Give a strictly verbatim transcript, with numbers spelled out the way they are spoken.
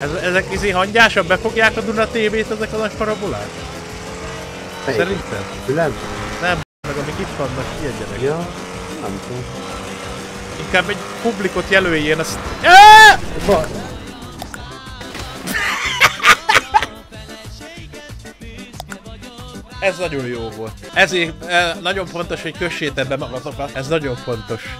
Ez, ezek izé hangyásabb, befogják a Duna té vét ezek a nagy parabolák? Szerintem? Fülem? Nem, meg amik itt vannak, kiegyenek. Ja, nem tudom. Inkább egy publikot jelöljén, azt... Ba... Ez nagyon jó volt. Ezért eh, nagyon fontos, hogy kössétek be magatokat. Ez nagyon fontos.